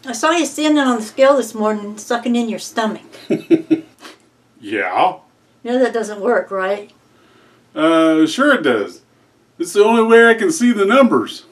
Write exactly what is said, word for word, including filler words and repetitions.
I saw you standing on the scale this morning sucking in your stomach. Yeah? You know that doesn't work, right? Uh, sure it does. It's the only way I can see the numbers.